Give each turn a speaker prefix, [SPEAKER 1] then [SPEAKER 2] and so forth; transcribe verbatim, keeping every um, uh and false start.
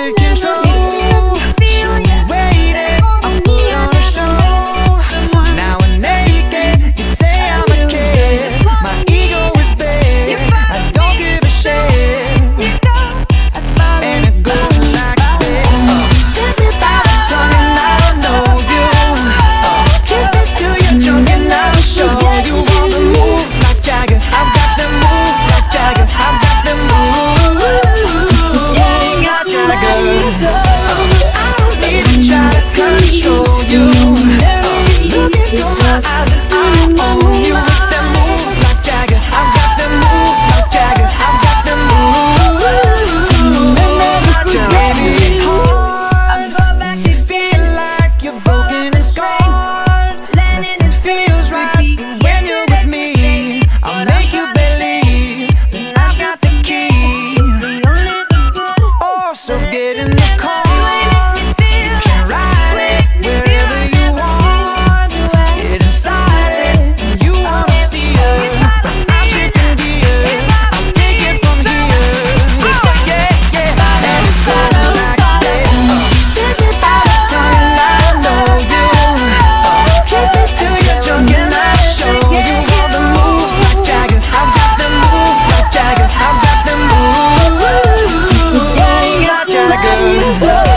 [SPEAKER 1] losing control. So waited, I put on a show. Now I'm naked, you say I'm a kid. My ego is big, I don't give a shit. And it goes like this. Take me by the tongue and I don't know you. Kiss me till you're drunk and I'll show you all the moves like Jagger. I've got them moves like Jagger. I've got them moves like Jagger. I don't need to try to control you. Look into my eyes and I own you. With them moves like Jagger. I've got them moves like Jagger. I've got them moves like Jagger. Baby, it's hard. You feel like you're broken and scarred. Nothing feels right when you're with me. I'll make you believe that I've got the key. Oh, so get in the car. You can ride it wherever you want. Get inside it and you wanna steer, but I'm shifting gears. I'll take it from here. Oh yeah, yeah. And it goes like this. Take me by the tongue and I know you. Kiss me till you're drunk and I'll show you all the moves like Jagger. I've got them moves like Jagger. I've got them moves like Jagger.